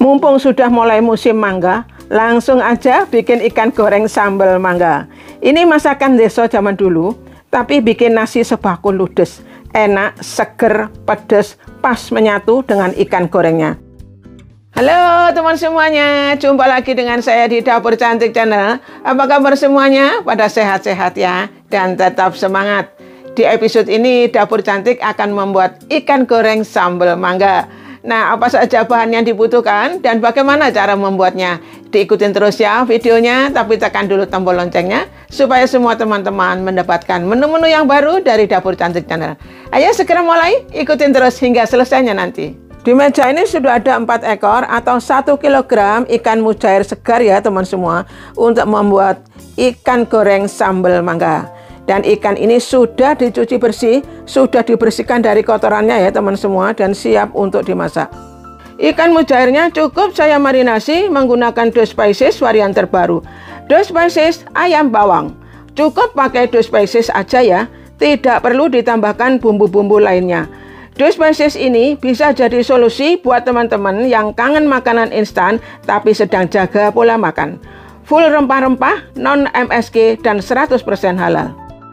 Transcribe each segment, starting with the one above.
Mumpung sudah mulai musim mangga, langsung aja bikin ikan goreng sambal mangga. Ini masakan desa zaman dulu, tapi bikin nasi sebakul ludes. Enak, seger, pedes, pas menyatu dengan ikan gorengnya. Halo teman semuanya, jumpa lagi dengan saya di Dapur Cantik Channel. Apa kabar semuanya? Pada sehat-sehat ya, dan tetap semangat. Di episode ini Dapur Cantik akan membuat ikan goreng sambal mangga. Nah, apa saja bahan yang dibutuhkan dan bagaimana cara membuatnya? Diikutin terus ya videonya, tapi tekan dulu tombol loncengnya supaya semua teman-teman mendapatkan menu-menu yang baru dari Dapur Cantik Channel. Ayo segera mulai, ikutin terus hingga selesainya nanti. Di meja ini sudah ada 4 ekor atau 1 kg ikan mujair segar ya teman semua, untuk membuat ikan goreng sambal mangga. Dan ikan ini sudah dicuci bersih, sudah dibersihkan dari kotorannya ya teman semua, dan siap untuk dimasak. Ikan mujairnya cukup saya marinasi menggunakan dos spices varian terbaru. Dos spices ayam bawang. Cukup pakai dos spices aja ya, tidak perlu ditambahkan bumbu-bumbu lainnya. Dos spices ini bisa jadi solusi buat teman-teman yang kangen makanan instan tapi sedang jaga pola makan. Full rempah-rempah, non MSG dan 100% halal.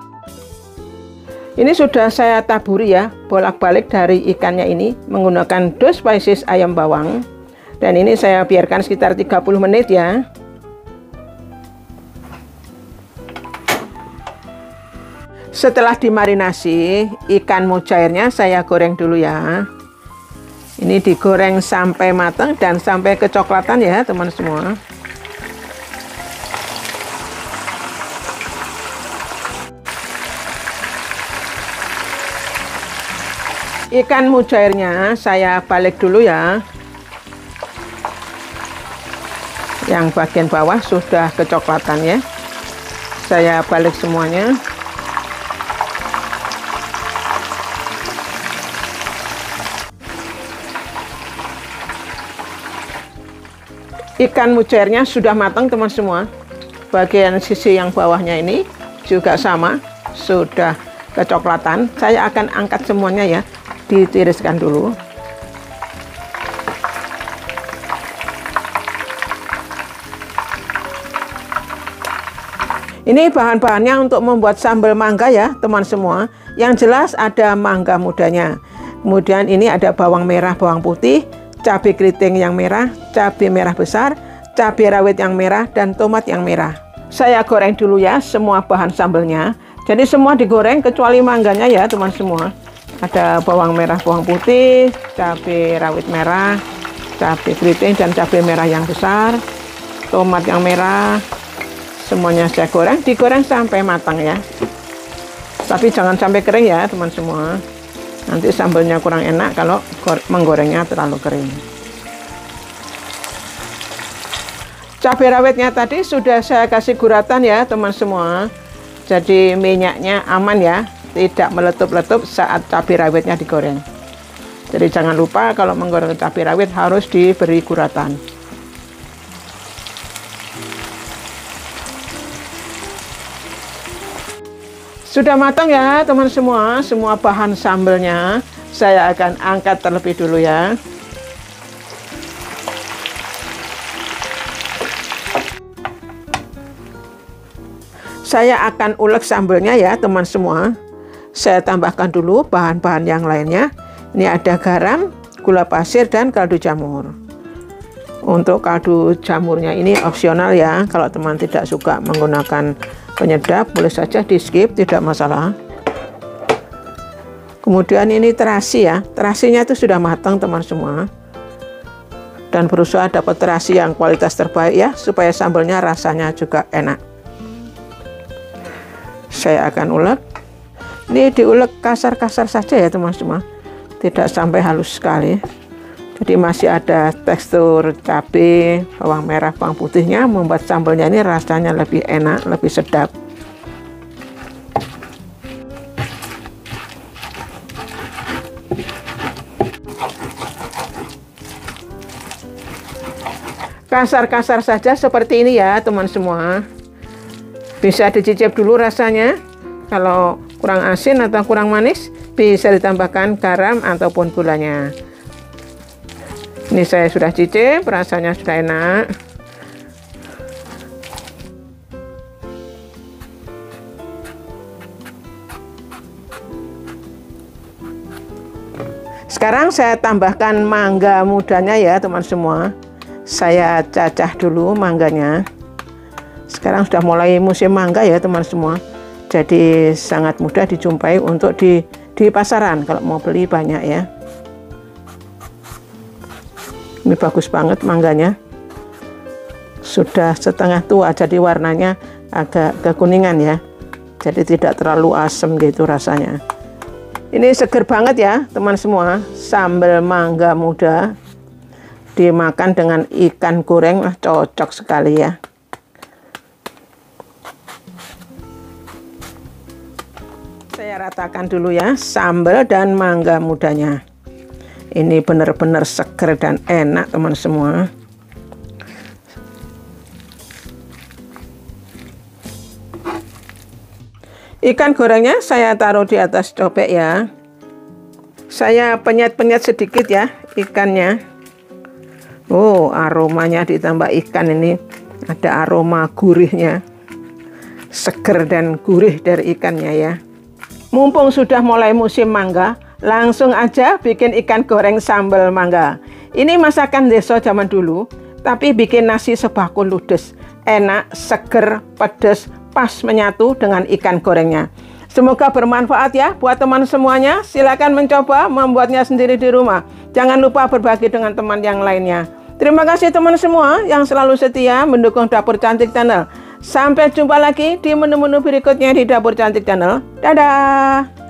Ini sudah saya taburi ya, bolak-balik dari ikannya ini menggunakan dos spices ayam bawang. Dan ini saya biarkan sekitar 30 menit ya. Setelah dimarinasi, ikan mujairnya saya goreng dulu ya. Ini digoreng sampai matang dan sampai kecoklatan ya teman semua. Ikan mujairnya saya balik dulu ya. Yang bagian bawah sudah kecoklatan ya. Saya balik semuanya. Ikan mujairnya sudah matang teman semua. Bagian sisi yang bawahnya ini juga sama, sudah kecoklatan. Saya akan angkat semuanya ya, ditiriskan dulu. Ini bahan-bahannya untuk membuat sambal mangga ya teman semua. Yang jelas ada mangga mudanya. Kemudian ini ada bawang merah, bawang putih, cabai keriting yang merah, cabai merah besar, cabai rawit yang merah, dan tomat yang merah. Saya goreng dulu ya semua bahan sambalnya. Jadi semua digoreng kecuali mangganya ya teman semua. Ada bawang merah, bawang putih, cabai rawit merah, cabai keriting dan cabai merah yang besar, tomat yang merah. Semuanya saya goreng, digoreng sampai matang ya. Tapi jangan sampai kering ya teman semua. Nanti sambalnya kurang enak kalau menggorengnya terlalu kering. Cabai rawitnya tadi sudah saya kasih guratan ya teman semua. Jadi minyaknya aman ya, tidak meletup-letup saat cabai rawitnya digoreng. Jadi jangan lupa kalau menggoreng cabai rawit harus diberi guratan. Sudah matang ya teman semua, semua bahan sambalnya. Saya akan angkat terlebih dulu ya. Saya akan ulek sambalnya ya teman semua. Saya tambahkan dulu bahan-bahan yang lainnya. Ini ada garam, gula pasir, dan kaldu jamur. Untuk kaldu jamurnya ini opsional ya. Kalau teman tidak suka menggunakan penyedap, boleh saja di skip, tidak masalah. Kemudian ini terasi ya. Terasinya itu sudah matang teman semua. Dan berusaha dapat terasi yang kualitas terbaik ya, supaya sambalnya rasanya juga enak. Saya akan ulek. Ini diulek kasar-kasar saja ya teman semua, tidak sampai halus sekali. Jadi masih ada tekstur cabai, bawang merah, bawang putihnya, membuat sambalnya ini rasanya lebih enak, lebih sedap. Kasar-kasar saja seperti ini ya teman semua. Bisa dicicip dulu rasanya. Kalau kurang asin atau kurang manis, bisa ditambahkan garam ataupun gulanya. Ini saya sudah cicip, rasanya sudah enak. Sekarang saya tambahkan mangga mudanya ya teman semua. Saya cacah dulu mangganya. Sekarang sudah mulai musim mangga ya teman semua. Jadi sangat mudah dijumpai untuk di pasaran kalau mau beli banyak ya. Ini bagus banget mangganya. Sudah setengah tua jadi warnanya agak kekuningan ya. Jadi tidak terlalu asam gitu rasanya. Ini seger banget ya teman semua. Sambal mangga muda dimakan dengan ikan goreng cocok sekali ya. Saya ratakan dulu ya sambal dan mangga mudanya. Ini benar-benar seger dan enak teman semua. Ikan gorengnya saya taruh di atas cobek ya. Saya penyet-penyet sedikit ya ikannya. Oh, aromanya ditambah ikan ini ada aroma gurihnya. Seger dan gurih dari ikannya ya. Mumpung sudah mulai musim mangga, langsung aja bikin ikan goreng sambal mangga. Ini masakan desa zaman dulu, tapi bikin nasi sebakul ludes. Enak, seger, pedas, pas menyatu dengan ikan gorengnya. Semoga bermanfaat ya buat teman semuanya. Silakan mencoba membuatnya sendiri di rumah. Jangan lupa berbagi dengan teman yang lainnya. Terima kasih teman semua yang selalu setia mendukung Dapur Cantik Channel. Sampai jumpa lagi di menu-menu berikutnya di Dapur Cantik Channel. Dadah!